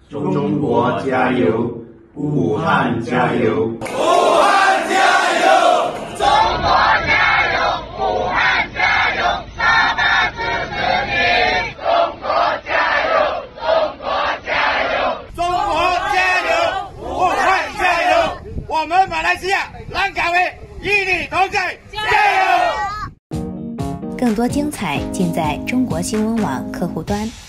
中国加油，武汉加油！ 武汉加油！ 中国加油！武汉加油！爸爸支持你！中国加油！中国加油！ 中国加油！武汉加油！我们马来西亚兰卡威与你同在，加油！ 更多精彩尽在中国新闻网客户端。